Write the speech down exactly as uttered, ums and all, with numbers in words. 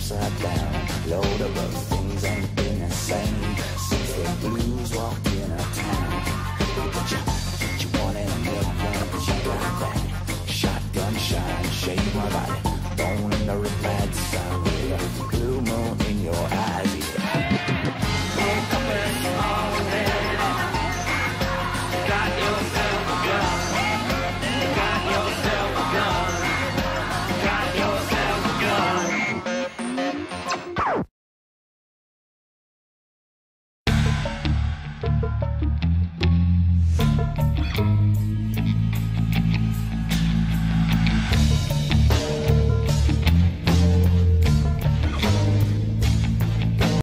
upside down. Load of other things ain't been the same since the blues walked in our town. But you, you want it a million, cause you got that shotgun shine, shave my body, bone in the red side with a blue moon in your eye.